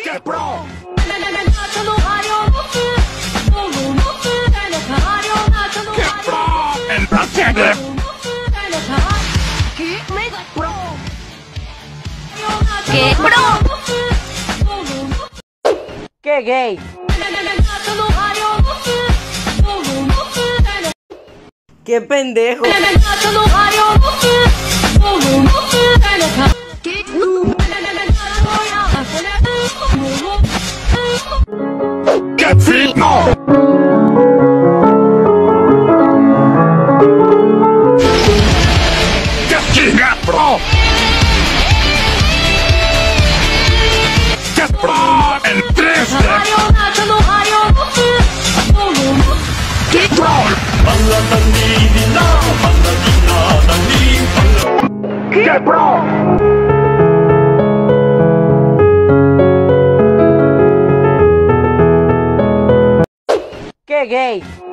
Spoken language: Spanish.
¡Qué pro! ¡Qué pro! ¡El procede! ¡Qué pro! ¡Qué gay! ¡Qué pendejo! ¡Qué fino! ¡Qué chinga, pro! ¡Qué pro! ¡El triste! ¡Qué pro! ¡Qué pro! ¡Qué gay!